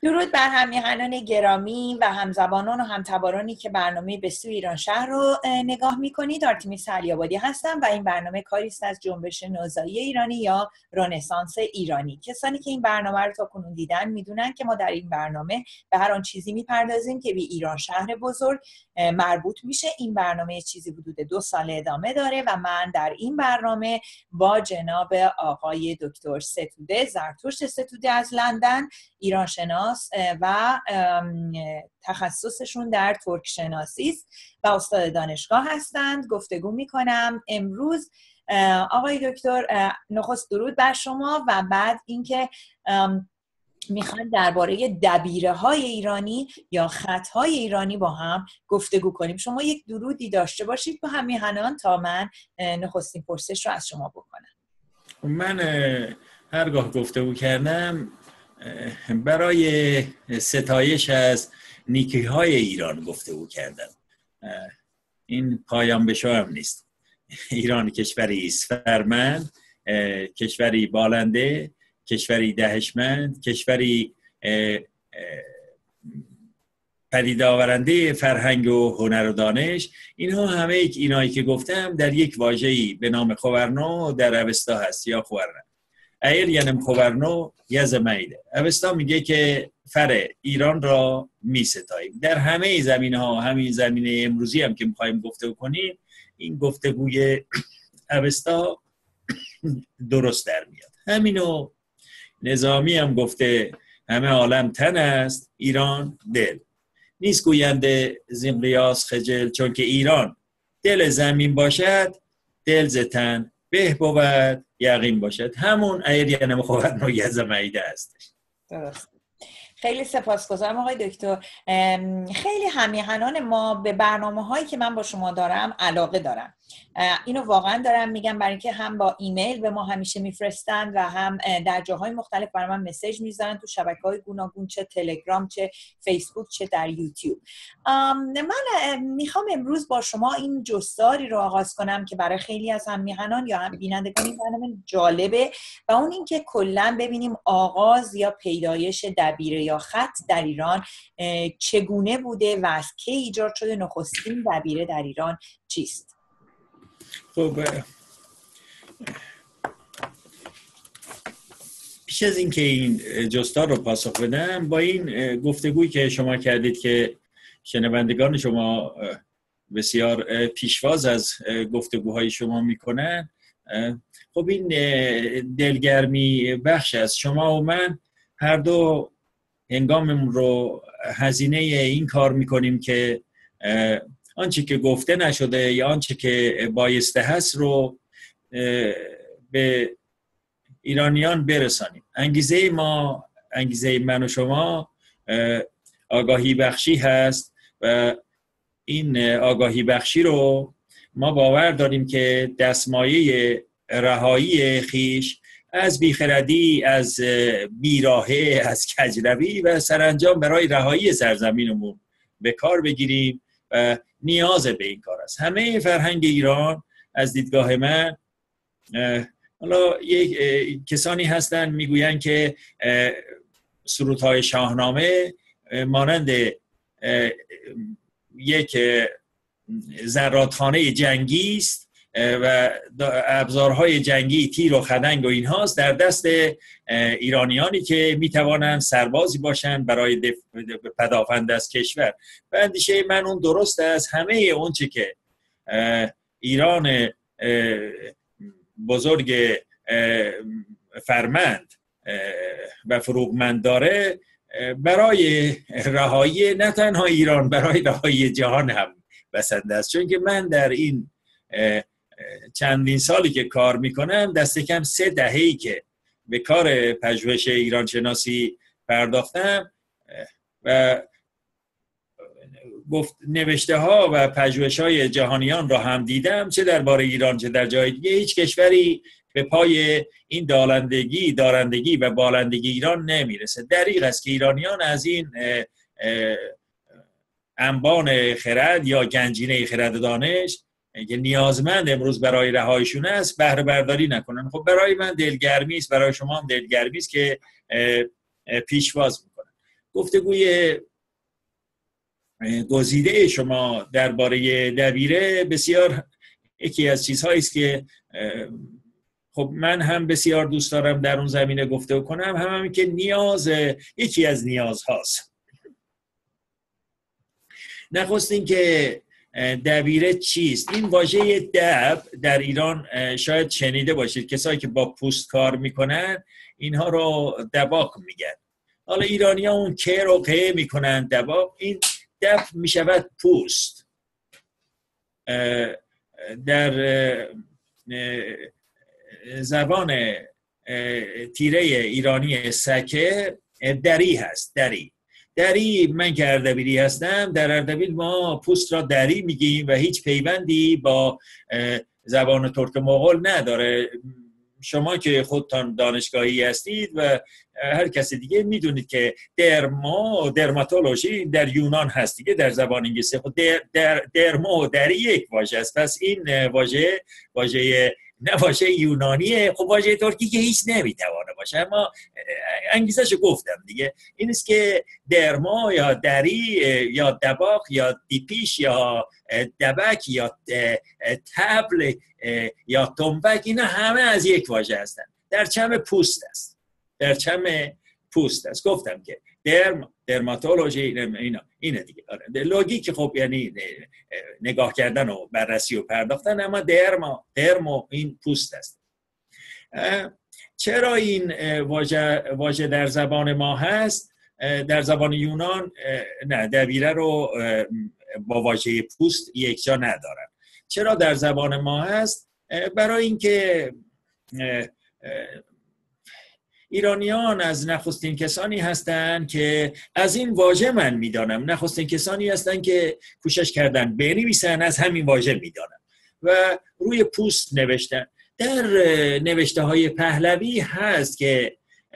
درود بر همیهنان گرامی و همزبانان و همتبارانی که برنامه به سوی ایران شهر رو نگاه میکنید. آرتمیس علی‌آبادی هستم و این برنامه کاری است از جنبش نوزایی ایرانی یا رنسانس ایرانی. کسانی که این برنامه رو تا کنون دیدن میدونن که ما در این برنامه به هر آن چیزی میپردازیم که به ایران شهر بزرگ مربوط میشه. این برنامه چیزی حدود 2 سال ادامه داره و من در این برنامه با جناب آقای دکتر ستوده زرتشت ستوده از لندن، ایران شناس و تخصصشون در ترک شناسی است و استاد دانشگاه هستند گفتگو میکنم امروز. آقای دکتر، نخست درود بر شما و بعد اینکه میخوان درباره دبیره های ایرانی یا خطهای ایرانی با هم گفتگو کنیم. شما یک درودی داشته باشید با همیهنان تا من نخستین پرسش رو از شما بکنم. من هرگاه گفتگو کردم برای ستایش از نیکی‌های ایران گفتگو کردم. این پایان به شو هم نیست. ایران کشوری فرمند، کشوری بالنده، کشوری دهشمند، کشوری پدید آورنده فرهنگ و هنر و دانش. اینها همه اینایی که گفتم در یک واژه‌ای به نام خوورنو در اوستا هست یا خوورنو. ایر یعنی خوورنو یزمیده. اوستا میگه که فر ایران را میستاییم. در همه زمینه‌ها، همین زمینه امروزی هم که می‌خوایم گفتگو کنیم، این گفتگوی اوستا درست در میاد. همینو نظامی هم گفته همه عالم تن است، ایران دل. نیست گوینده زین قیاس خجل، چون که ایران دل زمین باشد، دل ز تن به بود یقین باشد. همون ایریانم خوبت نویزه معیده هستش. درست. خیلی سپاسگزارم آقای دکتر. خیلی همیهنان ما به برنامه هایی که من با شما دارم علاقه دارم. اینو واقعا دارم میگم، برای اینکه هم با ایمیل به ما همیشه میفرستن و هم در جاهای مختلف برای من مسیج میذارن، تو شبکه‌های گوناگون، چه تلگرام، چه فیسبوک، چه در یوتیوب. من میخوام امروز با شما این جستاری رو آغاز کنم که برای خیلی از همیهنان یا هم بینندگان این برنامه جالبه و اون این که کلاً ببینیم آغاز یا پیدایش دبیره یا خط در ایران چگونه بوده و از کی ایجاد شده. نخستین دبیره در ایران چیست؟ خب پیش از اینکه این جستار رو پاسخ بدم، با این گفتگویی که شما کردید که شنوندگان شما بسیار پیشواز از گفتگوهای شما میکنن، خب این دلگرمی بخش است. شما و من هر دو هنگاممون رو هزینه این کار میکنیم که آنچه که گفته نشده یا آنچه که بایسته هست رو به ایرانیان برسانیم. انگیزه من و شما آگاهی بخشی هست و این آگاهی بخشی رو ما باور داریم که دستمایه رهایی خیش از بیخردی، از بیراهه، از کجروی و سرانجام برای رهایی سرزمینمون به کار بگیریم و نیاز به این کار است. همه فرهنگ ایران از دیدگاه من، حالا کسانی هستن میگوین که سرودهای شاهنامه مانند یک زرادخانه جنگی است و ابزارهای جنگی تیر و خدنگ و اینهاست در دست ایرانیانی که میتوانند سربازی باشند برای پدافند از کشور. و اندیشه من اون درست است. همه اون چی که ایران بزرگ فرمند و فروغمند داره برای رهایی نه تنها ایران، برای رهایی جهان هم بسنده است. چون که من در این چندین سالی که کار میکنم، دست کم 3 دهه‌ای که به کار پژوهش ایران شناسی پرداختم و نوشته ها و پژوهش های جهانیان را هم دیدم، چه درباره ایران چه در جای دیگه. هیچ کشوری به پای این دارندگی و بالندگی ایران نمیرسه. دریغ است که ایرانیان از این انبان خرد یا گنجینه خرد و دانش که نیازمند امروز برای رهاییشون است بهره برداری نکنن. خب برای من دلگرمی است، برای شما هم دلگرمی است که پیشواز میکنن. گفتگوی گزیده شما درباره دبیره بسیار یکی از چیزهایی است که خب من هم بسیار دوست دارم در اون زمینه گفتگو کنم، همین که یکی از نیازهاست. نخستین که دبیره چیست؟ این واژه دب در ایران شاید شنیده باشید، کسایی که با پوست کار میکنن اینها رو دباغ میگن. حالا ایرانی ها اون که رو که میکنن دباغ، این دب میشود پوست. در زبان تیره ایرانی سکه دری هست. دری من که اردبیلی هستم، در اردبیل ما پوست را دری میگیم و هیچ پیوندی با زبان ترک مغول نداره. شما که خودتان دانشگاهی هستید و هر کسی دیگه میدونید که درماتولوژی در یونان هست دیگه، در زبان انگلیسی خود درمو دری یک واژه است. پس این واژه نه واژه یونانیه، خب واژه ترکی که هیچ نمیتوانه باشه، اما انگیزشو گفتم دیگه. این است که درما یا دری یا دباغ یا دیپیش یا دبک یا تبل یا تنبک، اینا همه از یک واژه هستن. درچم پوست است. گفتم که درماتولوژی اینه دیگه. لوگیک خب یعنی نگاه کردن و بررسی و پرداختن، اما درمو این پوست است. چرا این واژه در زبان ما هست؟ در زبان یونان نه، دبیره رو با واژه پوست یک جا ندارن. چرا در زبان ما هست؟ برای اینکه ایرانیان از نخستین کسانی هستند که از این واژه من میدانم، نخستین کسانی هستند که کوشش کردن بنویسن، از همین واژه میدانم و روی پوست نوشتن. در نوشته های پهلوی هست که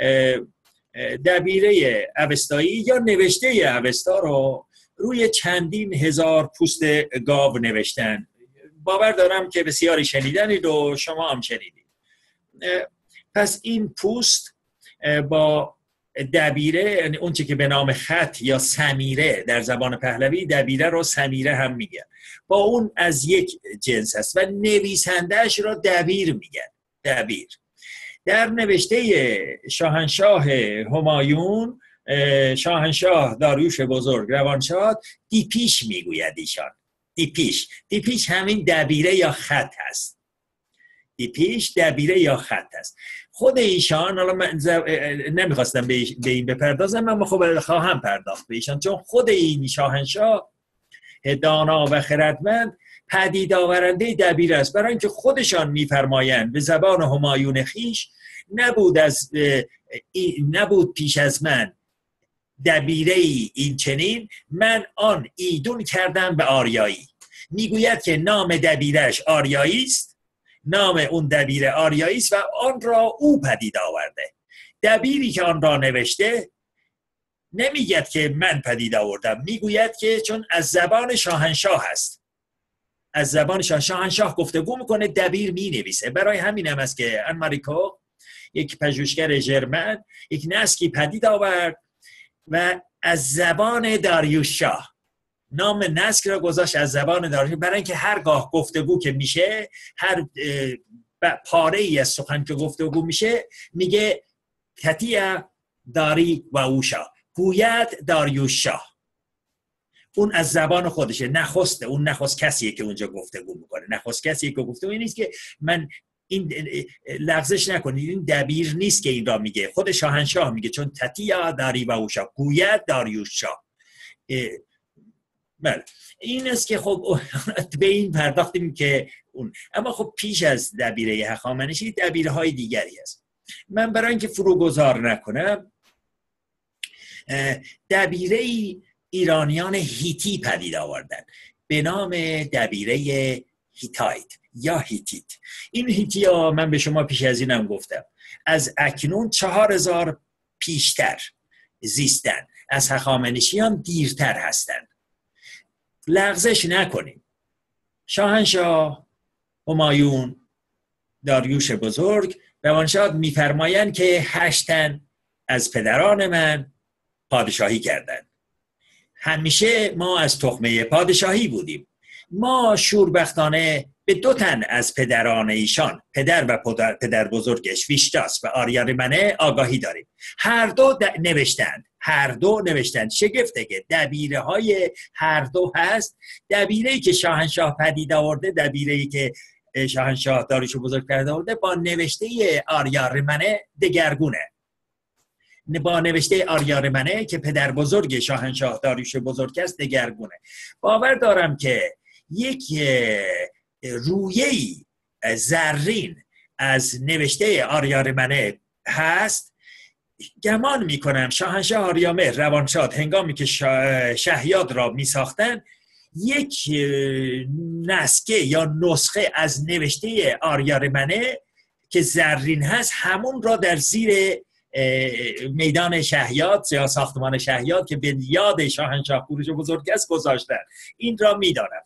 دبیره اوستایی یا نوشته اوستا رو روی چندین هزار پوست گاو نوشتن. باور دارم که بسیاری شنیدنید و شما هم شنیدید. پس این پوست با دبیره، یعنی اون چه که به نام خط یا سمیره در زبان پهلوی، دبیره رو سمیره هم میگن، با اون از یک جنس است و نویسندهش رو دبیر میگن. دبیر در نوشته شاهنشاه همایون، شاهنشاه داریوش بزرگ روانشاد، دیپیش میگوید ایشان. دیپیش همین دبیره یا خط هست. دیپیش دبیره یا خط هست. خود ایشان، حالا من نمیخواستم به این بپردازم، اما خب خواهم پرداخت به ایشان، چون خود این شاهنشاه دانا و خردمند پدید آورنده دبیره است. برای اینکه خودشان میفرمایند به زبان همایون خیش، نبود پیش از من دبیره این چنین، من آن ایدون کردم به آریایی. میگوید که نام دبیرش آریایی است، نام اون دبیر آریایی است و آن را او پدید آورده. دبیری که آن را نوشته نمیگوید که من پدید آوردم، میگوید که چون از زبان شاهنشاه هست، از زبان شاهنشاه گفتگو میکنه، دبیر مینویسه. برای همین هم است که انماریکو، یک پژوهشگر ژرمن، یک نسکی پدید آورد و از زبان داریوش شاه نام نسک را گذاشت، از زبان داریوش، برای اینکه هرگاه گفتگو که میشه، هر پاره ای از سخن که گفتگو میشه، میگه کتیا داری و اوشا، گوید داریوش شاه. اون از زبان خودشه، نخسته، اون نخست کسیه که اونجا گفتگو میکنه، نخست کسیه که گفتگو. این نیست که من این لغزش نکنید، این دبیر نیست که این را میگه، خود شاهنشاه میگه، چون تتیا داری و اوشا، گوید داریوش شاه. بله، این است که خب به این پرداختیم که اون، اما خب پیش از دبیره هخامنشی دبیره های دیگری است. من برای اینکه فروگذار نکنم، دبیره ایرانیان هیتی پدید آوردن به نام دبیره هیتایت یا هیتیت. این هیتی ها من به شما پیش از اینم گفتم، از اکنون 4000 پیشتر زیستن، از هخامنشیان دیرتر هستند. لغزش نکنیم. شاهنشاه همایون داریوش بزرگ روانشاد میفرمایند که 8 تن از پدران من پادشاهی کردند. همیشه ما از تخمه پادشاهی بودیم. ما شوربختانه به 2 تن از پدران ایشان، پدر و پدر بزرگش ویشتاس و آریاریمنه آگاهی داریم. هر دو نوشتند. شگفته که دبیره های هر دو هست. دبیره‌ای که شاهنشاه پدید آورده، دبیره‌ای که شاهنشاه داریوش بزرگ پدید آورده، با نوشته آریاریمنه دگرگونه. با نوشته آریاریمنه که پدر بزرگ شاهنشاه داریوش بزرگ است دگرگونه. باور دارم که یک رویه‌ای زرین از نوشته آریاریمنه هست. گمان میکنم شاهنشاه آریامهر روانشاد هنگامی که شهیاد را میساختن، یک نسکه یا نسخه از نوشته آریاریمنه که زرین هست، همون را در زیر میدان شهیاد یا ساختمان شهیاد که به یاد شاهنشاه کوروش بزرگ است گذاشتن. این را میدانم.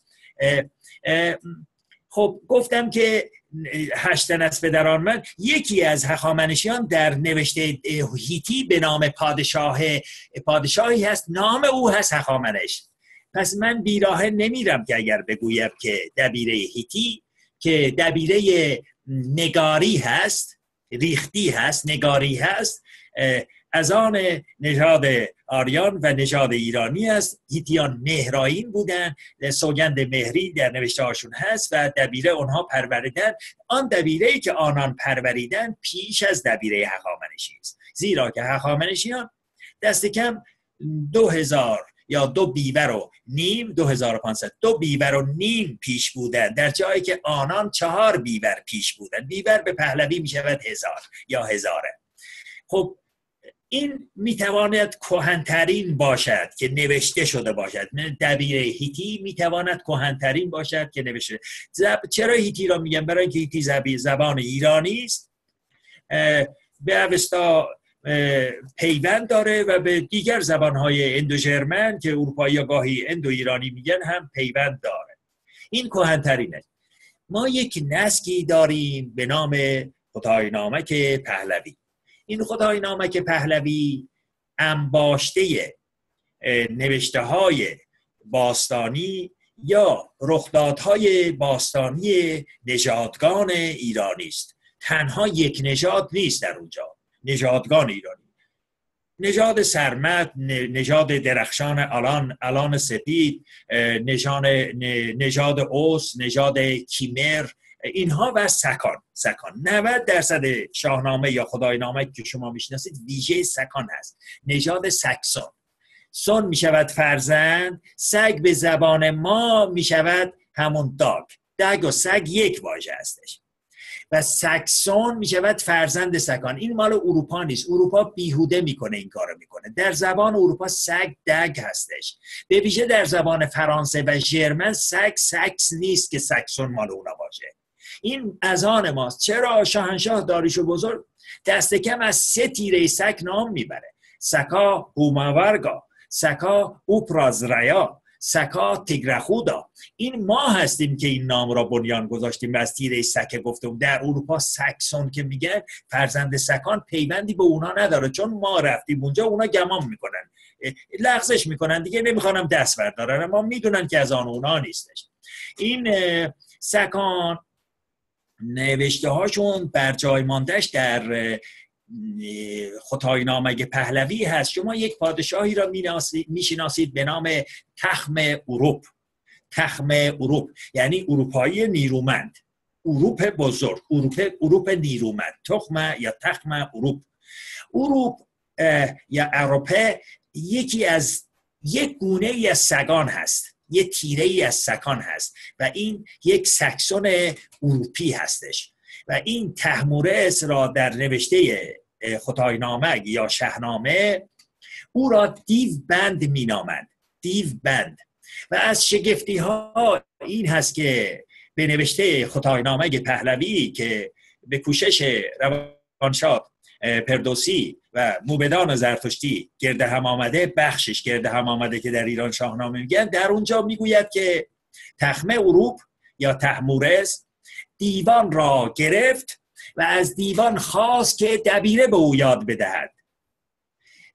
خب گفتم که 8 تن از پدران من، یکی از هخامنشیان در نوشته هیتی به نام پادشاهی هست، نام او هست هخامنش. پس من بیراهه نمیرم که اگر بگویم که دبیره هیتی که دبیره نگاری هست، ریختی هست، نگاری هست، از آن نژاد آریان و نژاد ایرانی است. هیتیان مهرائین بودن، سوگند مهری در نوشته هاشون هست و دبیره اونها پروریدن. آن دبیره‌ای که آنان پروریدن پیش از دبیره هخامنشی است، زیرا که هخامنشیان دست کم 2000 یا 2 بیور و نیم، 2500 2 بیور و نیم پیش بودن، در جایی که آنان 4 بیور پیش بودن. بیور به پهلوی می شود 1000 یا 1000. خب این میتواند کهن‌ترین باشد که نوشته شده باشد. دبیره هیتی میتواند کهن‌ترین باشد که نوشته. چرا هیتی را میگم؟ برای اینکه هیتی زبان ایرانی است، به اوستا پیوند داره و به دیگر زبانهای اندوژرمن که اروپایی یا گاهی اندو ایرانی میگن هم پیوند داره. این کهن‌ترینه. ما یک نسکی داریم به نام خداینامک پهلوی. این خداینامک پهلوی انباشته نوشته های باستانی یا رخدادهای باستانی نژادگان ایرانی است. تنها یک نژاد نیست در اونجا، نژادگان ایرانی، نژاد سرمد، نژاد درخشان الان سپید، نژاد اوس، نژاد کیمر، اینها و سکان. 90% شاهنامه یا خداینامه که شما میشناسید ویژه سکان هست. نژاد سکسون. سون میشود فرزند، سگ به زبان ما میشود همون دگ و سگ یک واژه هستش و سکسون میشود فرزند سکان. این مال اروپا نیست. اروپا بیهوده میکنه این کارو میکنه. در زبان اروپا سگ دگ هستش. به ویژه در زبان فرانسه و ژرمن سگ سکس نیست که سکسون مال اونا باشه. این از آن ماست. چرا شاهنشاه داریوش بزرگ دست کم از 3 تیره سگ نام میبره؟ سکا هوماورگا، سکا اوپرازرایا، سکا تیگرخودا. این ما هستیم که این نام را بنیان گذاشتیم و از تیره سگ گفتم. در اروپا سکسون که میگن فرزند سکان پیوندی به اونا نداره، چون ما رفتیم اونجا اونا گمان میکنن، لغزش میکنن دیگه، نمیخوانم دست بردارن، اما میدونن که از آن اونا نیستش. این سکان نوشته هاشون بر جای ماندهش در خداینامه پهلوی هست. شما یک پادشاهی را میشناسید به نام تخم اروپ، یعنی اروپایی نیرومند، اروپ بزرگ، اروپ نیرومند، تخم یا تخم اروپ یا اروپه یک گونه ای از سگان هست، یک تیره ای از سکان هست و این یک سکسون اروپی هستش. و این تحمورس را در نوشته خداینامه یا شاهنامه او را دیوبند می-نامند. دیوبند. و از شگفتی ها این هست که به نوشته خداینامه پهلوی که به کوشش روانشاد پردوسی و موبدان زرتشتی گرد هم آمده، بخشش گرد هم آمده که در ایران شاهنامه میگن، در اونجا میگوید که تخمه اروپ یا تحمورس دیوان را گرفت و از دیوان خواست که دبیره به او یاد بدهد.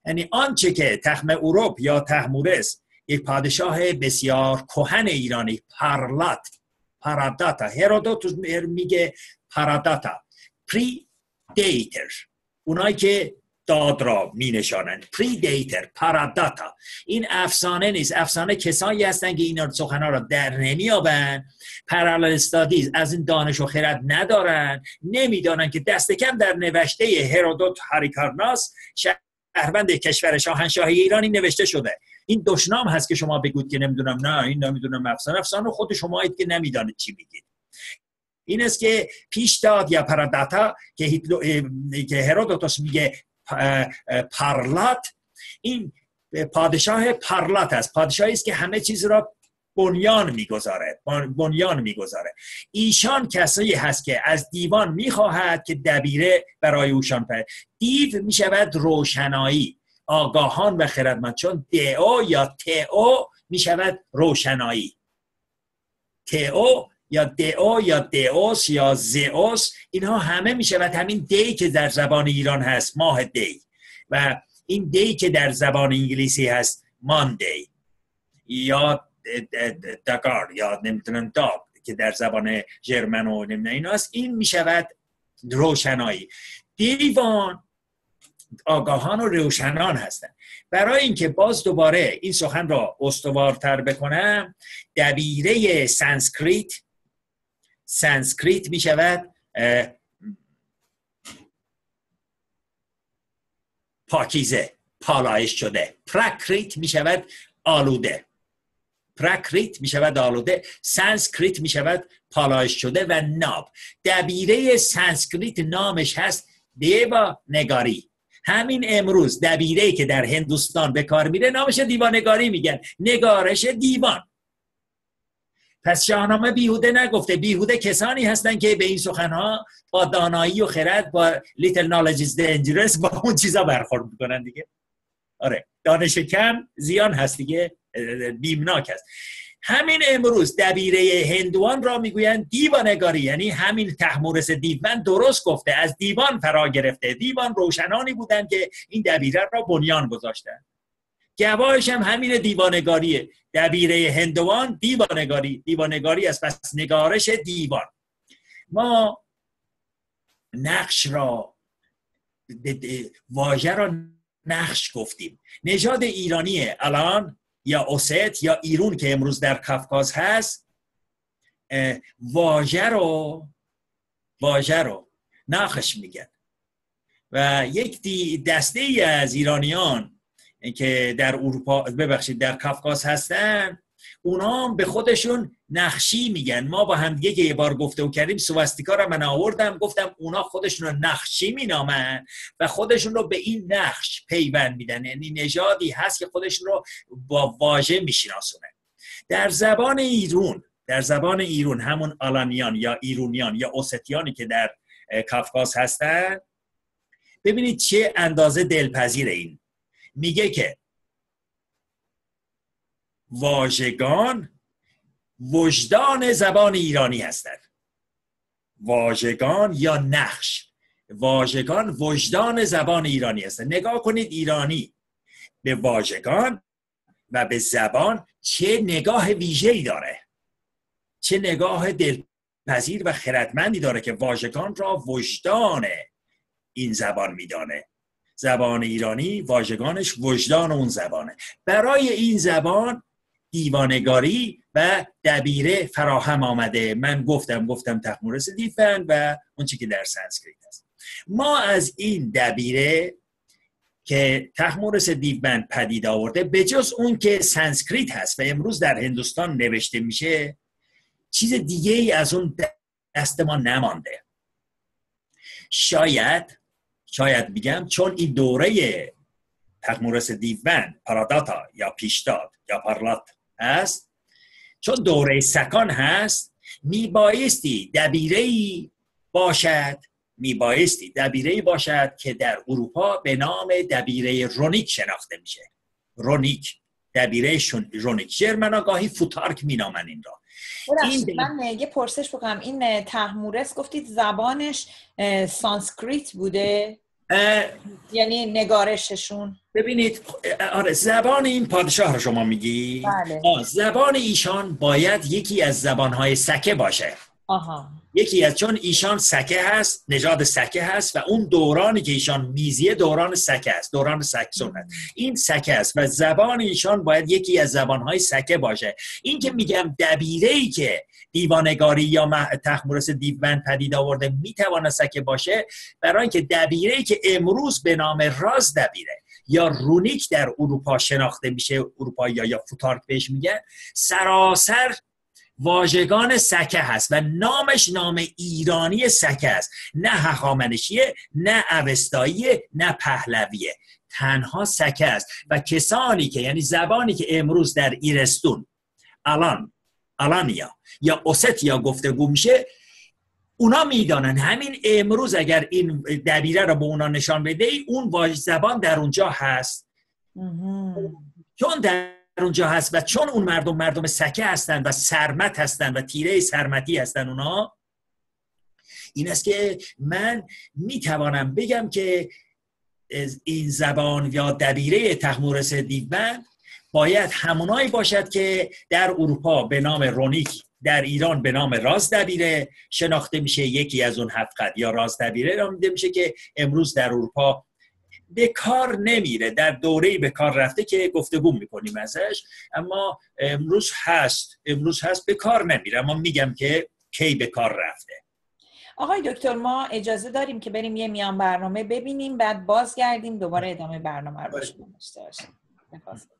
یعنی آنچه که تخم اروپ یا تحمورس، یک پادشاه بسیار کهن ایرانی، پاراداتا، هرودوتوس میگه پاراداتا، پریدیتر، اونایی که داد را می نشانند، پریدیتر، پاراداتا. این افسانه نیست، افسانه کسایی هستند که این سخنها را در نمیابند، پرالل استادیز از این دانش و خرد ندارن، نمیدانن که دست کم در نوشته هرودوت هاریکارناس، شهروند کشور شاهنشاهی ایرانی، نوشته شده. این دشنام هست که شما بگوید که نمیدونم، نه این نمیدونم افسانه خود شمایید که نمیدانید چی میگید. این است که پیشداد یا پاراداتا که هرودوتوس میگه پارلات، این پادشاه پارلات است، پادشاهی است که همه چیز را بنیان میگذاره. ایشان کسایی هست که از دیوان میخواهد که دبیره برای اوشان پرد. دیو میشود روشنایی، آگاهان و خردمند، چون دئو یا تئو میشود روشنایی. تئو یا دئو یا دئوس یا زئوس، اینها همه میشود همین دی که در زبان ایران هست، ماه دی، و این دی که در زبان انگلیسی هست، ماندی، یا دگار، یا نمیدونم داگ که در زبان ژرمن و نمیدونم اینا هست. این میشود روشنایی. دیوان آگاهان و روشنان هستند. برای اینکه باز دوباره این سخن را استوارتر بکنم، دبیره سانسکریت می شود پاکیزه، پالایش شده. پراکریت می شود آلوده. سانسکریت می شود پالایش شده و ناب. دبیره سانسکریت نامش هست دیوا نگاری. همین امروز دبیره‌ای که در هندوستان به کار میره نامش دیوانگاری میگن، نگارش دیوان. پس شاهنامه بیهوده نگفته. بیهوده کسانی هستن که به این سخنها با دانایی و خرد، با little knowledge is dangerous، با اون چیزا برخورد میکنن دیگه. آره، دانش کم زیان هست دیگه، بیمناک هست. همین امروز دبیره هندوان را میگویند دیوانگاری، یعنی همین طهمورث دیومن درست گفته، از دیوان فرا گرفته. دیوان روشنانی بودن که این دبیره را بنیان گذاشتن. گواهش هم همین دیوانگاریه. دبیره هندوان دیوانگاری است. پس نگارش دیوان. ما نقش را، واژه را نقش گفتیم. نژاد ایرانی الان یا اوست یا ایرون که امروز در کافکاز هست، واژه رو نقش میگن. و یک دسته ای از ایرانیان که در اروپا، در کافکاز هستن، اونا به خودشون نقشی میگن. ما با هم دیگه یه بار گفتگو کردیم، سواستیکا رو من آوردم، گفتم اونا خودشون رو نقشی مینامن و خودشون رو به این نقش پیوند میدن. یعنی نژادی هست که خودشون رو با واژه میشناسونه. در زبان ایرون همون آلانیان یا ایرونیان یا اوستیانی که در کافکاز هستن، ببینید چه اندازه دلپذیر این. میگه که واژگان وجدان زبان ایرانی هستند. واژگان یا نقش، واژگان وجدان زبان ایرانی هستند. نگاه کنید ایرانی به واژگان و به زبان چه نگاه ویژه‌ای داره، چه نگاه دلپذیر و خردمندی داره که واژگان را وجدان این زبان میدانه. زبان ایرانی واژگانش وجدان اون زبانه. برای این زبان دیوانگاری و دبیره فراهم آمده. من گفتم طهمورث دیومن و اون چیزی که در سانسکریت است. ما از این دبیره که طهمورث دیومن پدید آورده، به جز اون که سانسکریت هست و امروز در هندوستان نوشته میشه، چیز دیگه ای از اون دست ما نمانده. شاید میگم چون این دوره طهمورث دیومن، پاراداتا یا پیشداد یا پارلات هست، چون دوره سکان هست، میبایستی دبیره‌ای باشد که در اروپا به نام دبیره رونیک شناخته میشه. دبیره رونیک. ژرمنا گاهی فوتارک مینامن این را. من یه پرسش بکنم، این طهمورث گفتید زبانش سانسکریت بوده؟ یعنی نگارششون. ببینید آره زبان این پادشاه رو شما میگی؟ بله. زبان ایشان باید یکی از زبانهای سکه باشه. آها. یکی از، چون ایشان سکه هست، نژاد سکه هست و اون دورانی که ایشان میزیه دوران سکه است، دوران سکسون هست. این سکه است و زبان ایشان باید یکی از زبانهای سکه باشه. این که میگم دبیره‌ای که دیوانگاری یا تخمورس دیوبند پدید آورده میتواند سکه باشه، برای اینکه دبیره‌ای که امروز به نام راز دبیره یا رونیک در اروپا شناخته میشه، اروپایی یا فوتارک بهش میگن، سراسر واژگان سکه هست و نامش نام ایرانی سکه است، نه هخامنشیه، نه اوستاییه، نه پهلویه، تنها سکه است. و کسانی که، یعنی زبانی که امروز در ایرستون، الانیا یا اوستیا گفتگو میشه، اونا میدانن همین امروز اگر این دبیره رو به اونا نشان بده اون زبان در اونجا هست. چون در اونجا هست و چون اون مردم سکه هستن و سرمت هستن و تیره سرمتی هستن اونا، این است که من میتوانم بگم که این زبان یا دبیره تخمورس دیوبند باید همونایی باشد که در اروپا به نام رونیک، در ایران به نام راز دبیره شناخته میشه. یکی از اون 7 خط یا راز دبیره نامیده میشه که امروز در اروپا به کار نمیره، در دوره‌ای به کار رفته که گفتگو میکنیم ازش، اما امروز هست به کار نمیره، اما میگم که کی به کار رفته. آقای دکتر ما اجازه داریم که بریم یه میان برنامه ببینیم، بعد بازگردیم دوباره ادامه برنامه رو داشته باشیم.